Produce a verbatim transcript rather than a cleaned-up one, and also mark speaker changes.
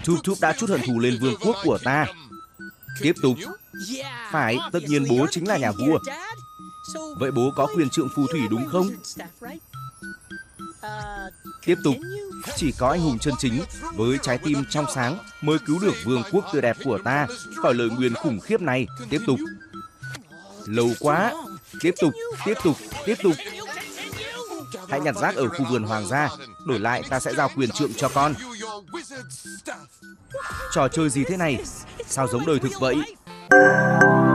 Speaker 1: Thúc thúc đã trút hận thù lên vương quốc của ta. Tiếp tục. Phải, tất nhiên bố chính là nhà vua. Vậy bố có quyền trượng phù thủy đúng không? Tiếp tục. Chỉ có anh hùng chân chính với trái tim trong sáng mới cứu được vương quốc tươi đẹp của ta khỏi lời nguyền khủng khiếp này. Tiếp tục. Lâu quá. Tiếp tục, tiếp tục, tiếp tục. Hãy nhặt rác ở khu vườn hoàng gia. Đổi lại ta sẽ giao quyền trượng cho con. Trò chơi gì thế này? Sao giống đời thực vậy?